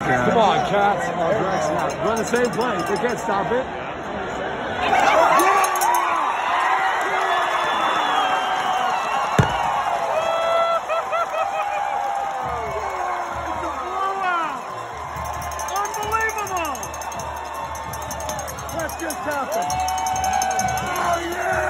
Come on, Cats. Oh, direct snap. Run the same play. They can't stop it. What just happened? Oh, yeah!